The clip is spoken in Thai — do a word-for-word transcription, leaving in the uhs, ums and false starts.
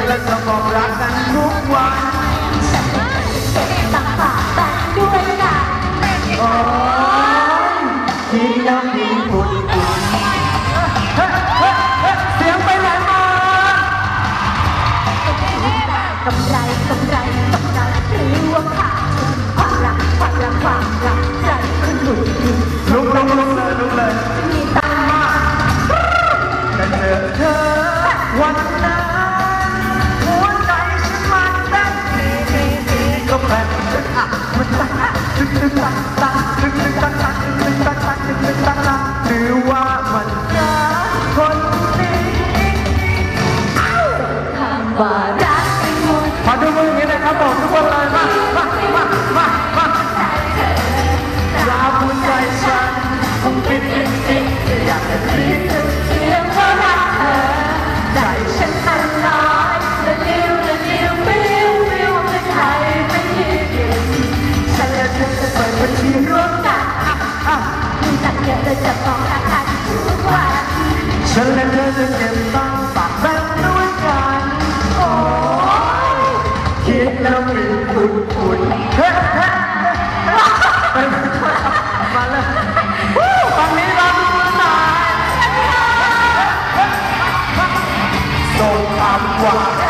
และจะบอกรักกันทุกวันต่างฝากแบ่งด้วยกันโอ้ยคิดแล้วมีบุญคุณเสียงไปไหนมากำไรกำไรกำไรหรือว่าขาดความรักความรักความรักใจขึ้นหนุนลุกลุกลุกเลยลุกเลยมีตาแต่เจอเธอวันนั้นหัวใจฉันมันเต้นทีทีทีก็แปลกจะอ่ะมันตั้งตึกตึกตั้งตั้งตึกตึกตั้งตั้งตึกตึกตั้งตั้งตึกตึกตั้งตั้งหรือว่ามันรักคนนี้คำว่ารักเป็นมนต์มาดูมืออย่างนี้นะครับบอกทุกคนเลยมามามามามาลาบุญใจฉันคงปิดปิดปิดอยากจะรีบเสียงว่ารักเธอใจฉันมันลอยละลิ้วละลิ้วปิ้วปิ้วเป็นไทยเป็นที่เดียวฉันและเธอจะเปิดบัญชีร่วมกันมีตังเยอะเลยจะบอกรักกันทุกวันฉันและเธอจะเก็บตังค์ฝากแบงค์ด้วยกันโอ้ยคิดแล้วมีบุญคุณเฮ้เฮ้มาเลยฝั่งนี้เราดูหน่อยส่งคำหวาน